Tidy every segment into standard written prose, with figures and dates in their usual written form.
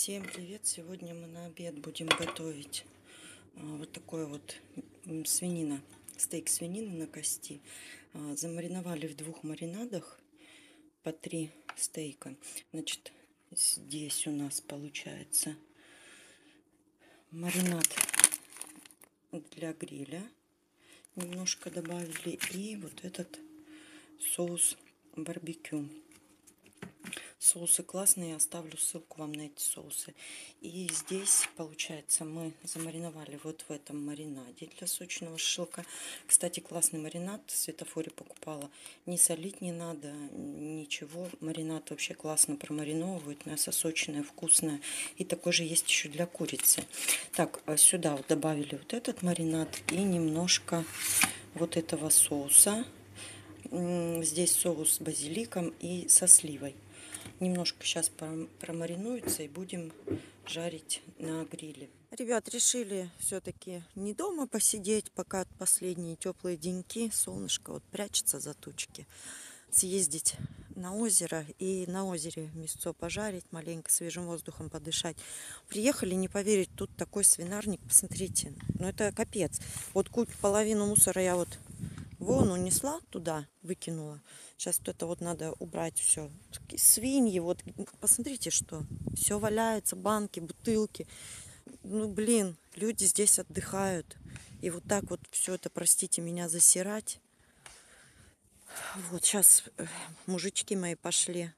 Всем привет! Сегодня мы на обед будем готовить вот такой вот свинина, стейк свинины на кости. Замариновали в 2 маринадах по 3 стейка. Значит, здесь у нас получается маринад для гриля. Немножко добавили. И вот этот соус барбекю. Соусы классные, я оставлю ссылку вам на эти соусы. И здесь, получается, мы замариновали вот в этом маринаде для сочного шашлыка. Кстати, классный маринад, в Светофоре покупала. Не солить не надо, ничего. Маринад вообще классно промариновывает, мясо сочное, вкусное. И такой же есть еще для курицы. Так, сюда вот добавили вот этот маринад и немножко вот этого соуса. Здесь соус с базиликом и со сливой. Немножко сейчас промаринуется и будем жарить на гриле. Ребят, решили все-таки не дома посидеть, пока последние теплые деньки. Солнышко вот прячется за тучки. Съездить на озеро и на озере мясцо пожарить, маленько свежим воздухом подышать. Приехали, не поверить, тут такой свинарник, посмотрите. Ну это капец. Вот половину мусора я вот вон унесла туда, выкинула. Сейчас вот это вот надо убрать все. Свиньи, вот посмотрите, что. Все валяется, банки, бутылки. Ну, блин, люди здесь отдыхают. И вот так вот все это, простите меня, засирать. Вот сейчас мужички мои пошли.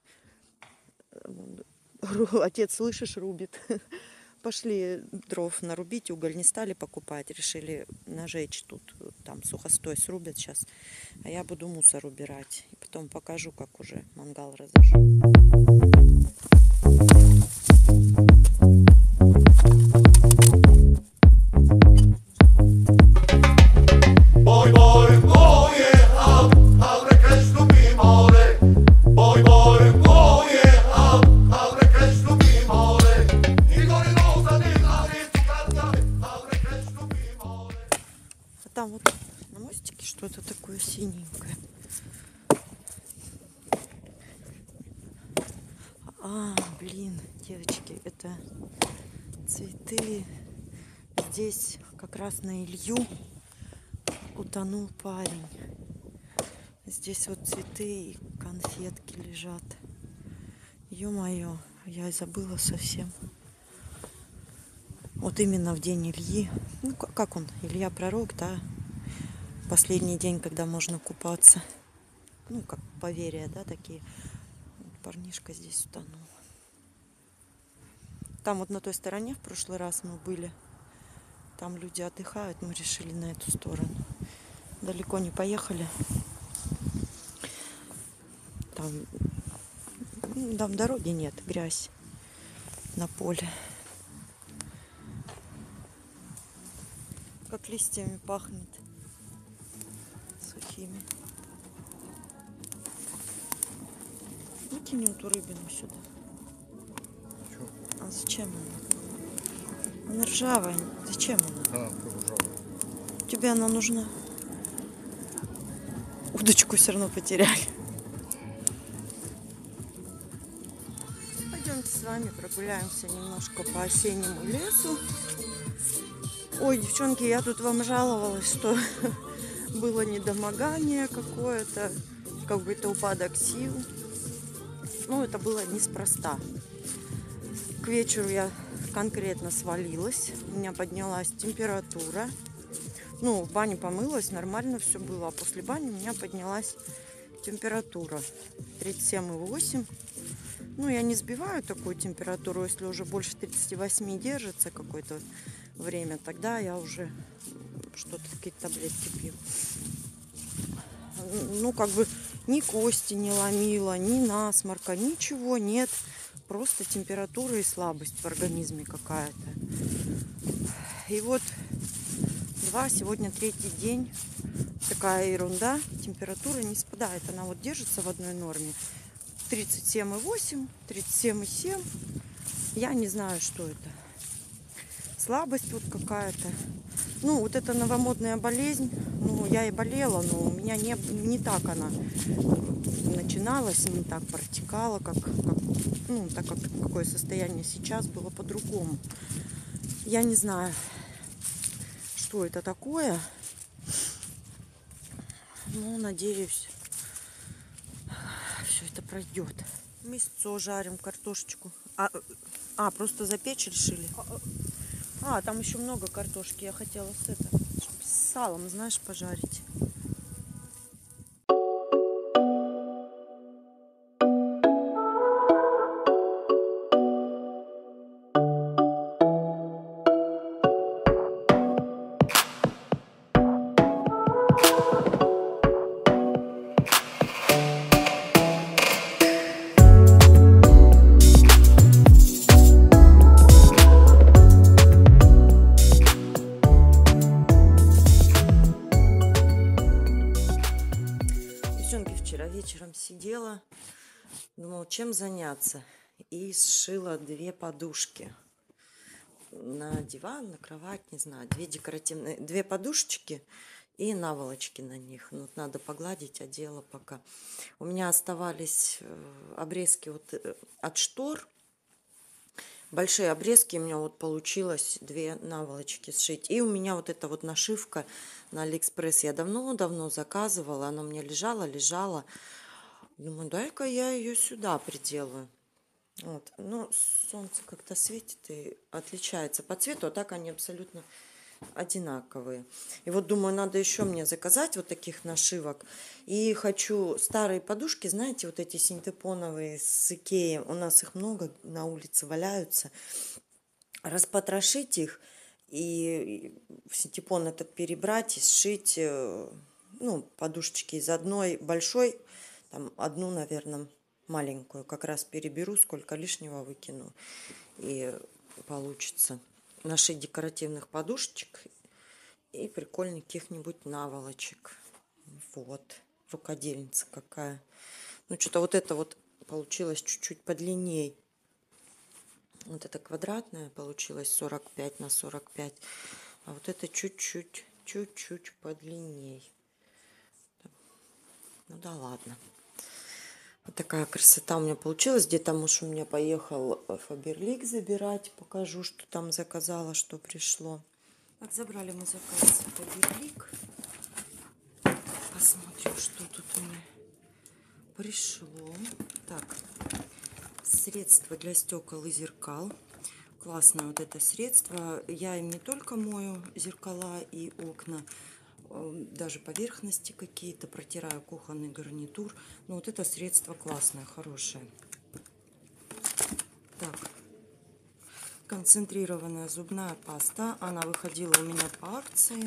Отец, слышишь, рубит. Пошли дров нарубить, уголь не стали покупать, решили нажечь тут, там сухостой срубят сейчас, а я буду мусор убирать. И потом покажу, как уже мангал разожжу. Там вот на мостике что-то такое синенькое. Блин, девочки, это цветы. Здесь как раз на Илью утонул парень. Здесь вот цветы и конфетки лежат. Ё-моё, я забыла совсем. Вот именно в день Ильи. Ну, как он? Илья Пророк, да? Последний день, когда можно купаться. Ну, как поверья, да, такие. Парнишка здесь утонул. Там вот на той стороне в прошлый раз мы были. Там люди отдыхают. Мы решили на эту сторону. Далеко не поехали. Там дороги нет, грязь на поле. Как листьями пахнет. Сухими. Выкинем ту рыбину сюда. Чё? А зачем она? Она ржавая. Зачем она? Ржавая. Тебе она нужна. Удочку все равно потеряли. Пойдемте с вами прогуляемся немножко по осеннему лесу. Ой, девчонки, я тут вам жаловалась, что было недомогание какое-то, какой-то упадок сил. Ну, это было неспроста. К вечеру я конкретно свалилась, у меня поднялась температура. Ну, в бане помылась, нормально все было, а после бани у меня поднялась температура 37,8. Ну, я не сбиваю такую температуру, если уже больше 38 держится какое-то время, тогда я уже что-то, какие-то таблетки пью. Ну, как бы ни кости не ломила, ни насморка, ничего нет. Просто температура и слабость в организме какая-то. И вот сегодня 3-й день. Такая ерунда. Температура не спадает. Она вот держится в одной норме. 37,8, 37,7. Я не знаю, что это. Слабость вот какая-то. Ну, вот это новомодная болезнь. Ну, я и болела, но у меня не так она начиналось, не так протекало, ну, так как какое состояние сейчас, было по-другому. Я не знаю, что это такое. Ну, надеюсь, все это пройдет. Мясцо жарим, картошечку. Просто запечь решили? Там еще много картошки. Я хотела с салом, знаешь, пожарить. Вчера вечером сидела, думала, чем заняться. И сшила 2 подушки на диван, на кровать, не знаю, 2 декоративные, 2 подушечки и наволочки на них. Ну, вот надо погладить, одела пока. У меня оставались обрезки вот от штор. Большие обрезки, у меня вот получилось 2 наволочки сшить. И у меня вот эта вот нашивка на Алиэкспресс. Я давно-давно заказывала, она у меня лежала. Думаю, дай-ка я ее сюда приделаю. Вот. Но солнце как-то светит и отличается по цвету, а так они абсолютно одинаковые. И вот думаю, надо еще мне заказать вот таких нашивок. И хочу старые подушки, знаете, вот эти синтепоновые с Икеи. У нас их много на улице валяются. Распотрошить их и в синтепон этот перебрать и сшить, ну, подушечки из одной большой, там одну, наверное, маленькую. Как раз переберу, сколько лишнего выкину. И получится нашить декоративных подушечек и прикольных каких-нибудь наволочек. Вот. Рукодельница какая. Ну, что-то вот это вот получилось чуть-чуть подлинней. Вот это квадратная получилась 45 на 45. А вот это чуть-чуть подлинней. Ну да ладно. Вот такая красота у меня получилась. Где-то муж у меня поехал Фаберлик забирать. Покажу, что там заказала, что пришло. Так, забрали мы заказ Фаберлик. Посмотрим, что тут у меня пришло. Так, средство для стекол и зеркал. Классное вот это средство. Я им не только мою зеркала и окна, даже поверхности какие-то, протираю кухонный гарнитур. Но вот это средство классное, хорошее. Так, концентрированная зубная паста. Она выходила у меня по акции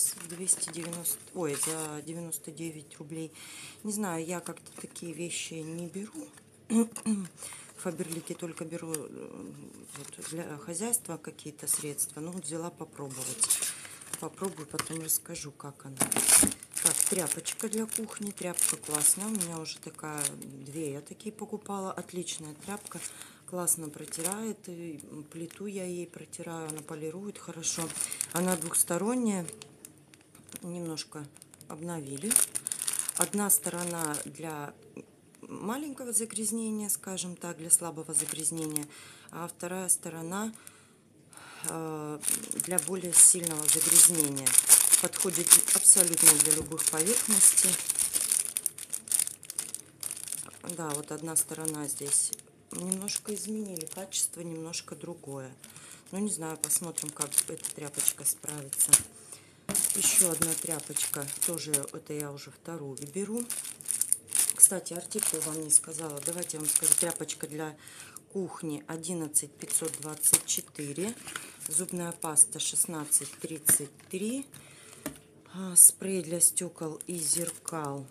за 99 рублей. Не знаю, я как-то такие вещи не беру. В Фаберлике только беру вот, для хозяйства какие-то средства. Ну, вот взяла попробовать. Попробую, потом расскажу, как она. Так, тряпочка для кухни. Тряпка классная. У меня уже такая, 2 я такие покупала. Отличная тряпка. Классно протирает. И плиту я ей протираю. Она полирует хорошо. Она двухсторонняя. Немножко обновили. Одна сторона для маленького загрязнения, скажем так, для слабого загрязнения. А вторая сторона для более сильного загрязнения. Подходит абсолютно для любых поверхностей. Да, вот одна сторона здесь немножко изменили качество, немножко другое. Ну, не знаю, посмотрим, как эта тряпочка справится. Еще одна тряпочка, тоже это я уже вторую беру. Кстати, артикул вам не сказала. Давайте я вам скажу. Тряпочка для кухни 11524. Зубная паста 1633. Спрей для стекол и зеркал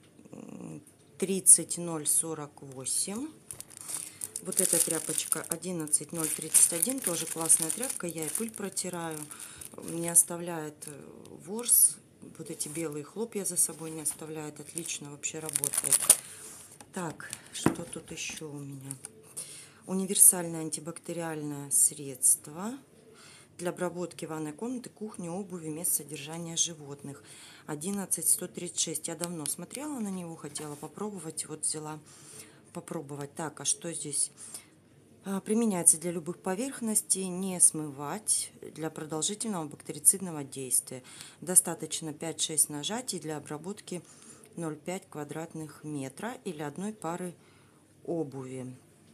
30048. Вот эта тряпочка 11031. Тоже классная тряпка. Я и пыль протираю. Не оставляет ворс. Вот эти белые хлопья за собой не оставляет. Отлично вообще работает. Так, что тут еще у меня? Универсальное антибактериальное средство. для обработки ванной комнаты, кухни, обуви, мест содержания животных. 11136. Я давно смотрела на него, хотела попробовать. Вот взяла попробовать. Так, а что здесь? Применяется для любых поверхностей, не смывать, для продолжительного бактерицидного действия. Достаточно 5-6 нажатий для обработки 0,5 квадратных метра или одной пары обуви.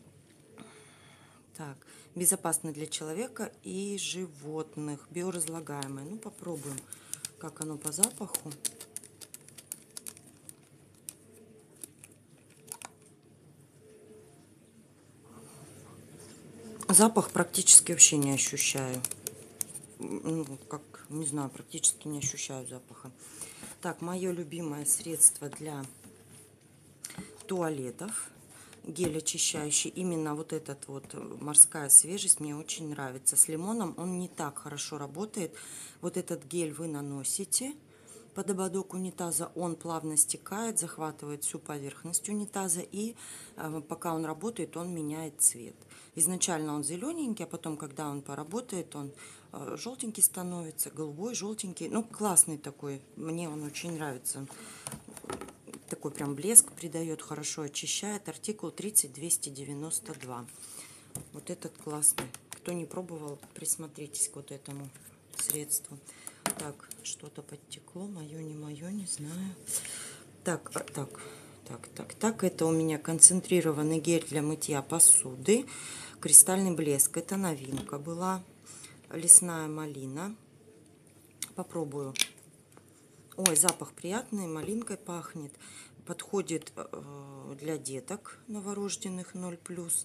Так, безопасно для человека и животных, биоразлагаемое. Ну, попробуем, как оно по запаху. Запах практически вообще не ощущаю. Ну, как, не знаю, практически не ощущаю запаха. Так, мое любимое средство для туалетов. Гель очищающий. Именно вот этот вот морская свежесть мне очень нравится. С лимоном он не так хорошо работает. Вот этот гель вы наносите под ободок унитаза, он плавно стекает, захватывает всю поверхность унитаза, и пока он работает, он меняет цвет. Изначально он зелененький, а потом, когда он поработает, он желтенький становится, голубой, желтенький. Ну, классный такой, мне он очень нравится. Такой прям блеск придает, хорошо очищает. Артикул 30292. Вот этот классный. Кто не пробовал, присмотритесь к вот этому средству. Так, что-то подтекло, мое, не знаю. Так, это у меня концентрированный гель для мытья посуды. Кристальный блеск, это новинка была. Лесная малина. Попробую. Ой, запах приятный, малинкой пахнет. Подходит для деток новорожденных 0+.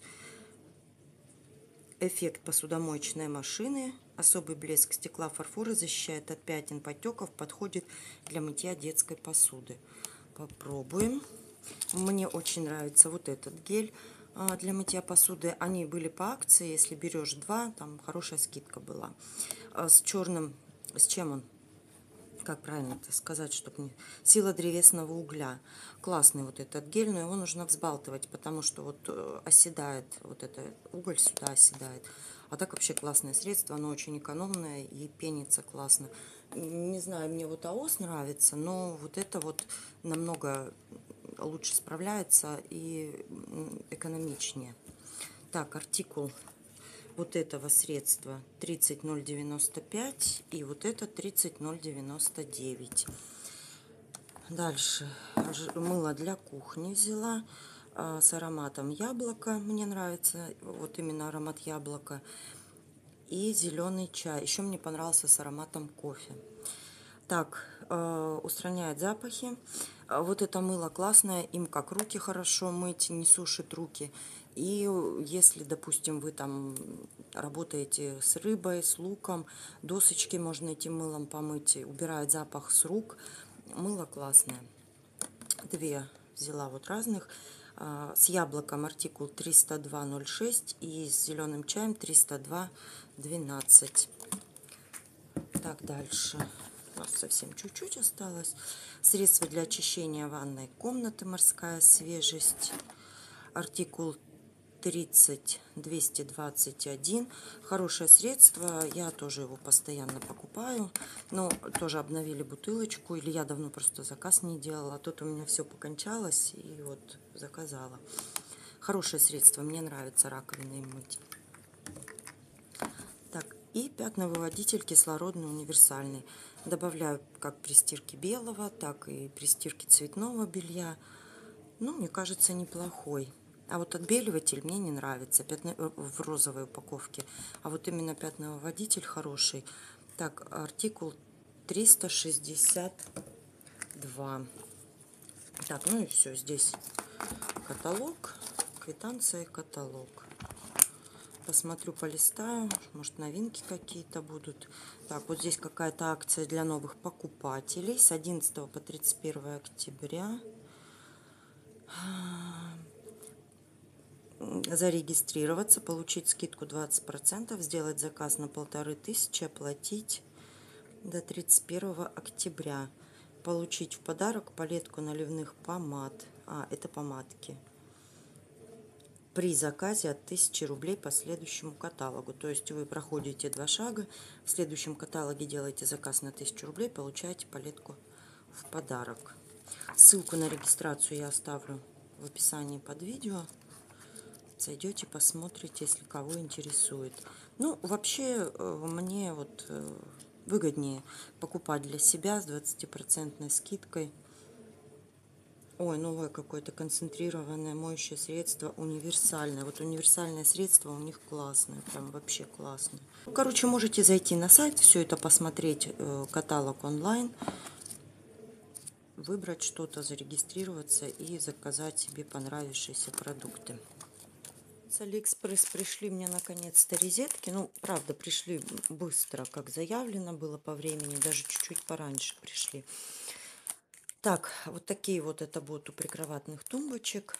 Эффект посудомоечной машины. Особый блеск стекла, фарфора, защищает от пятен, потеков. Подходит для мытья детской посуды. Попробуем. Мне очень нравится вот этот гель для мытья посуды. Они были по акции. Если берешь 2, там хорошая скидка была. С черным, с чем он? Как правильно это сказать, чтобы не... Сила древесного угля. Классный вот этот гель, но его нужно взбалтывать, потому что вот оседает, вот это уголь сюда оседает. А так вообще классное средство, оно очень экономное и пенится классно. Не знаю, мне вот АОС нравится, но вот это вот намного лучше справляется и экономичнее. Так, артикул вот этого средства 30095 и вот это 30099. Дальше мыло для кухни взяла с ароматом яблока. Мне нравится вот именно аромат яблока. И зеленый чай. Еще мне понравился с ароматом кофе. Так, устраняет запахи. Вот это мыло классное, им как руки хорошо мыть, не сушит руки. И если, допустим, вы там работаете с рыбой, с луком, досочки можно этим мылом помыть, убирает запах с рук. Мыло классное. 2 взяла вот разных. С яблоком артикул 30206 и с зеленым чаем 30212. Так, дальше. У нас совсем чуть-чуть осталось. Средство для очищения ванной комнаты, морская свежесть. Артикул 30221. Хорошее средство. Я тоже его постоянно покупаю. Но тоже обновили бутылочку. Или я давно просто заказ не делала. А тут у меня все покончалось. И вот заказала. Хорошее средство. Мне нравится раковины мыть. Так, и пятновыводитель кислородный универсальный. Добавляю как при стирке белого, так и при стирке цветного белья. Ну, мне кажется, неплохой. А вот отбеливатель мне не нравится в розовой упаковке. А вот именно пятновыводитель хороший. Так, артикул 362. Так, ну и все. Здесь каталог, квитанция и каталог. Посмотрю, полистаю, может новинки какие-то будут. Так, вот здесь какая-то акция для новых покупателей с 11 по 31 октября. Зарегистрироваться, получить скидку 20%, сделать заказ на 1500, оплатить до 31 октября. Получить в подарок палетку наливных помад. Это помадки. при заказе от 1000 рублей по следующему каталогу. То есть вы проходите 2 шага, в следующем каталоге делаете заказ на 1000 рублей, получаете палетку в подарок. Ссылку на регистрацию я оставлю в описании под видео. Зайдете, посмотрите, если кого интересует. Ну, вообще, мне вот выгоднее покупать для себя с 20% скидкой. Ой, новое какое-то концентрированное моющее средство, универсальное. Вот универсальное средство у них классное, прям вообще классное. Короче, можете зайти на сайт, все это посмотреть, каталог онлайн, выбрать что-то, зарегистрироваться и заказать себе понравившиеся продукты. С Алиэкспресс пришли мне наконец-то розетки. Ну, правда, пришли быстро, как заявлено было по времени, даже чуть-чуть пораньше пришли. Так, вот такие вот это будут у прикроватных тумбочек.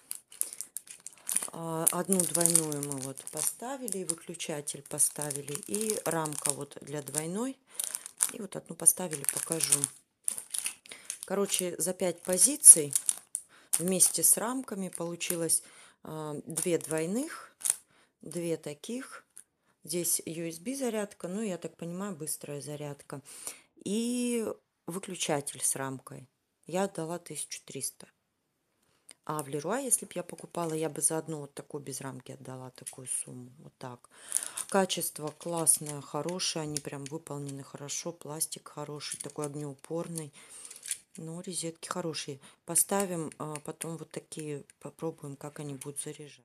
Одну двойную мы вот поставили, выключатель поставили, и рамка вот для двойной. И вот одну поставили, покажу. Короче, за 5 позиций вместе с рамками получилось 2 двойных, 2 таких. Здесь USB зарядка, ну, я так понимаю, быстрая зарядка. И выключатель с рамкой. Я отдала 1300. А в Леруа, если бы я покупала, я бы за одну вот такую без рамки отдала такую сумму. Вот так. Качество классное, хорошее. Они прям выполнены хорошо. Пластик хороший, такой огнеупорный. Ну, розетки хорошие. Поставим, потом вот такие попробуем, как они будут заряжать.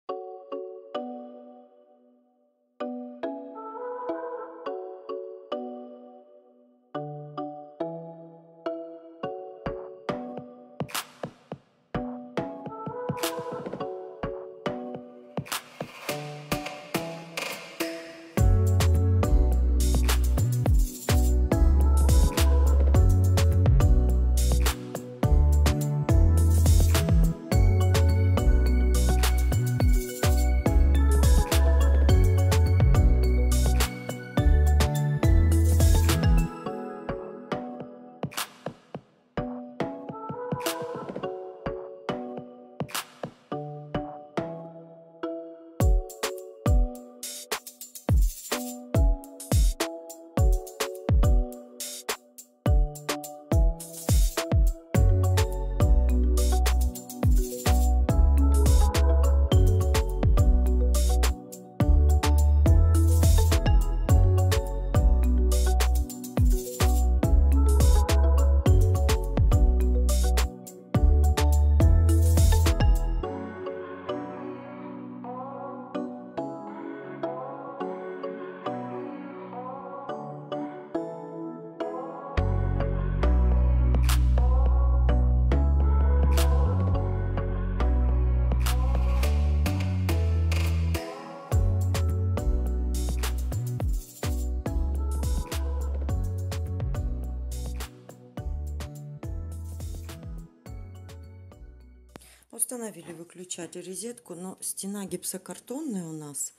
Установили выключатель, розетку, но стена гипсокартонная у нас.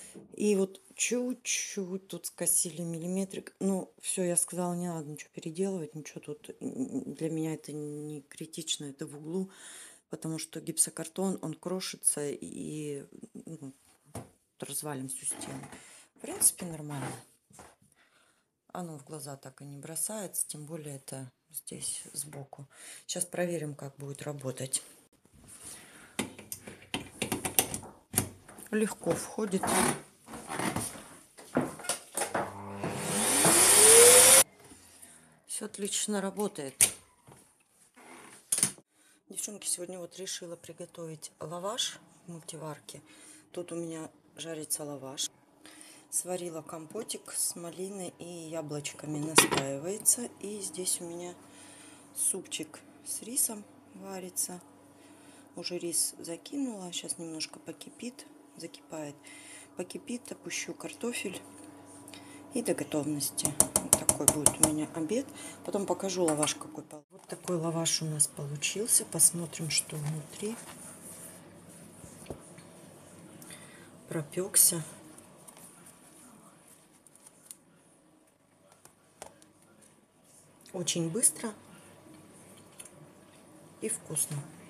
И вот чуть-чуть тут скосили миллиметрик. Ну, все, я сказала, не надо ничего переделывать, ничего тут. Для меня это не критично, это в углу, потому что гипсокартон, он крошится и развалим всю стену. В принципе, нормально. Оно в глаза так и не бросается, тем более это здесь сбоку. Сейчас проверим, как будет работать. Легко входит. Все отлично работает. Девчонки, сегодня вот решила приготовить лаваш в мультиварке. Тут у меня жарится лаваш. Сварила компотик с малиной и яблочками, настаивается. И здесь у меня супчик с рисом варится. Уже рис закинула, сейчас немножко покипит, закипает. Покипит, опущу картофель и до готовности. Вот такой будет у меня обед. Потом покажу лаваш какой. Вот такой лаваш у нас получился. Посмотрим, что внутри. Пропекся. Очень быстро и вкусно.